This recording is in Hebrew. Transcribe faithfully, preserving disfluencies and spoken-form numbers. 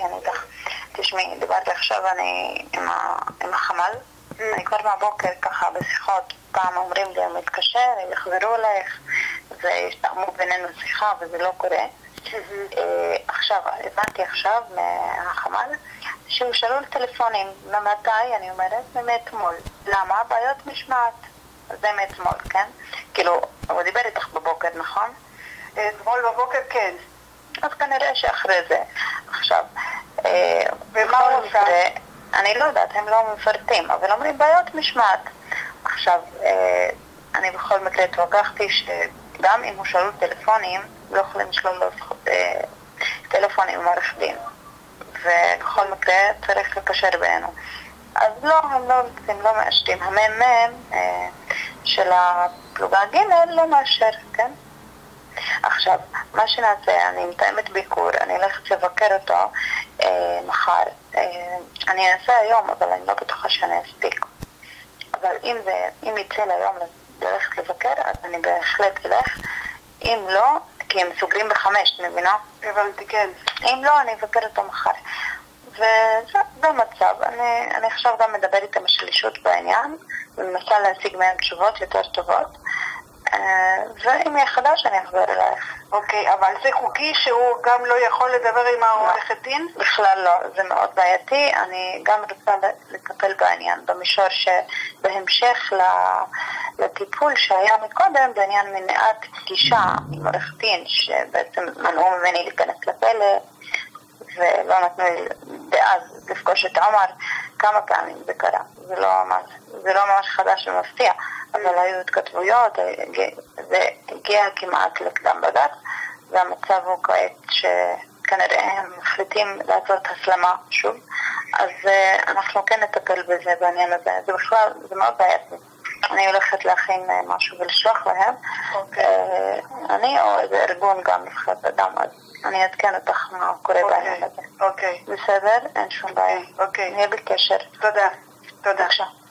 אני איתך. תשמעי, דיברתי עכשיו אני עם, ה... עם החמ"ל, mm. אני כבר מהבוקר ככה בשיחות, פעם אומרים לי, הם מתקשר, הם יחזרו אליך, וישתעמו בינינו שיחה וזה לא קורה. Mm-hmm. אה, עכשיו, הבנתי עכשיו מהחמ"ל, שהוא שאלו לטלפונים, ממתי, אני אומרת, מאתמול. למה? בעיות משמעת. זה מאתמול, כן? כאילו, הוא דיבר איתך בבוקר, נכון? אתמול בבוקר, כן. אז כנראה שאחרי זה. עכשיו, ומה הוא עושה? אני לא יודעת, הם לא מפרטים, אבל אומרים בעיות משמעת. עכשיו, אני בכל מקרה התווכחתי שגם אם הוא שאלו טלפונים, לא יכולים לשלול לו טלפונים עם עורך דין. ובכל מקרה צריך לקשר בינינו. אז לא, הם לא רוצים, לא מאשרים. הממ"מ של הפלוגה ג' לא מאשר, כן? עכשיו, מה שנעשה, אני מתאמת ביקור, אני הולכת לבקר אותו אה, מחר. אה, אני אעשה היום, אבל אני לא בטוחה שאני אספיק. אבל אם זה, אם יצא להיום ללכת לבקר, אז אני בהחלט אלך. אם לא, כי הם סוגרים בחמש, מבינה? הבנתי, כן. אם לא, אני אבקר אותו מחר. וזה המצב. אני, אני עכשיו גם מדבר איתם השלישות בעניין, ומנסה להשיג מהם תשובות יותר טובות. ואם יהיה חדש אני אחזור אלייך. אוקיי, אבל זה חוקי שהוא גם לא יכול לדבר עם העורכת דין? בכלל לא, זה מאוד בעייתי. אני גם רוצה לטפל בעניין, במישור שבהמשך לטיפול שהיה מקודם, בעניין מניעת פגישה עם עורכת דין, שבעצם מנעו ממני להיכנס לפלא, ולא נתנו לי דאז לפגוש את עומר כמה פעמים זה קרה. זה לא ממש, זה לא ממש חדש ומפתיע, אבל היו התכתבויות, זה הגיע כמעט לקדם בג"ץ, והמצב הוא כעת שכנראה הם מחליטים לעשות הסלמה שוב, אז אנחנו כן נטפל בזה בעניין הזה. זה בכלל, זה מאוד בעייתי. אני הולכת להכין משהו ולשלוח להם, אני או איזה ארגון גם נבחרת אדם, אז אני אעדכן אותך מה קורה בעניין הזה. אוקיי. בסדר? אין שום בעיה. אוקיי. נהיה בקשר. תודה. תודה. בבקשה.